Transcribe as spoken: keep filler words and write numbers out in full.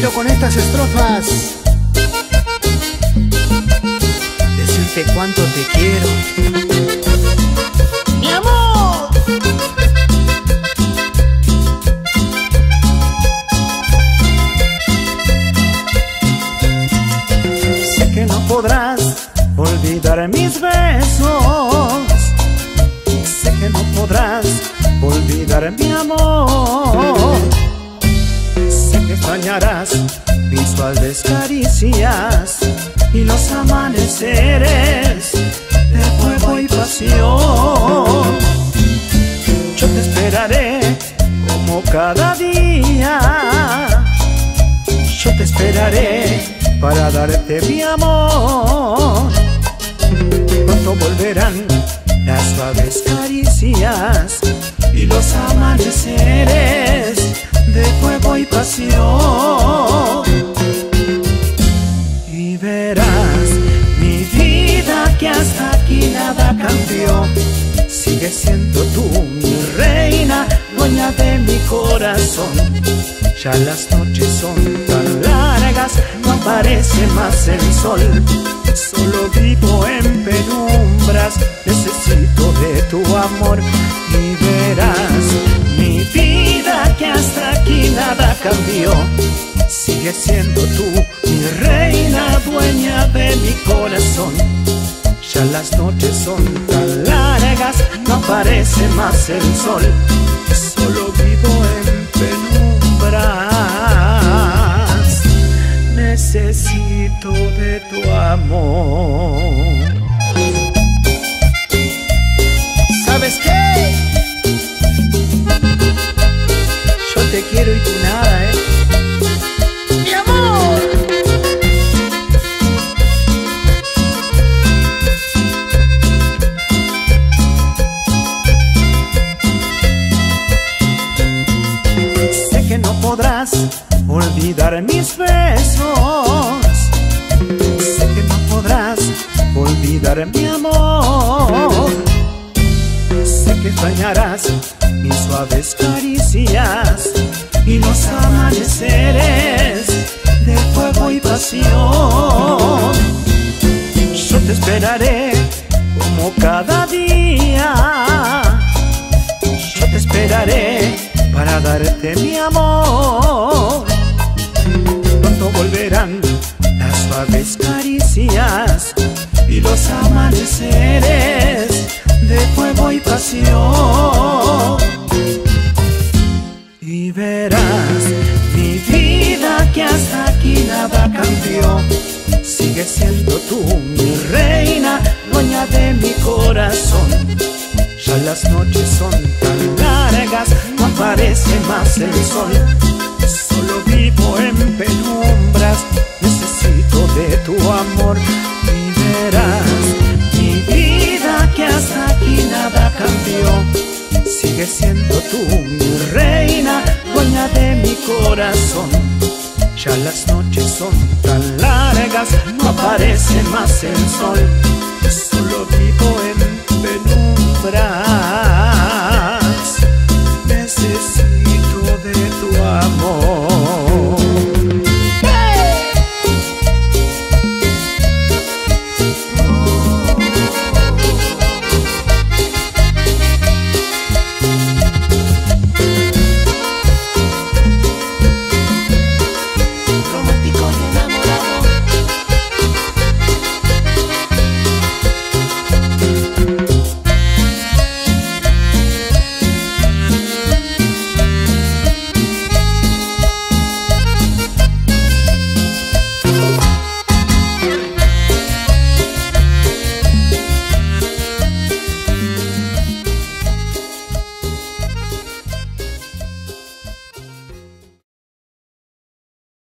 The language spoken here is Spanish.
quiero con estas estrofas decirte cuánto te quiero. ¡Mi amor! Sé que no podrás olvidar mis besos, sé que no podrás olvidar mi amor, sé que extrañarás mis suaves caricias y los amaneceres de fuego y pasión. Yo te esperaré como cada día, yo te esperaré para darte mi amor. Pronto volverán las suaves caricias y los amaneceres de fuego y pasión. Y verás, mi vida, que hasta aquí nada cambió. Sigues siendo tú mi reina, dueña de mi corazón. Ya las noches son tan largas, no aparece más el sol. Solo vivo en penumbras, necesito de tu amor. Y verás, mi vida, que hasta aquí nada cambió. Sigues siendo tú mi reina, dueña de mi corazón. Ya las noches son tan largas, no aparece más el sol. Solo vivo en penumbras, necesito de tu amor. ¿Sabes qué? Yo te quiero y tú nada, ¿eh? ¡Mi amor! Sé que no podrás olvidar mis besos, sé que no podrás olvidar mi amor, sé que extrañarás mis suaves caricias y los amaneceres de fuego y pasión. Yo te esperaré como cada día, yo te esperaré para darte mi amor. Pronto volverán las suaves caricias y los amaneceres de fuego y pasión. Y verás, mi vida, que hasta aquí nada cambió. Sigues siendo tú mi reina, dueña de mi corazón. Ya las noches son tan largas, no aparece más el sol. Solo vivo en penumbras, necesito de tu amor. Y verás, mi vida, que hasta aquí nada cambió. Sigues siendo tú mi reina, dueña de mi corazón. Ya las noches son tan largas, no aparece más el sol. Solo vivo en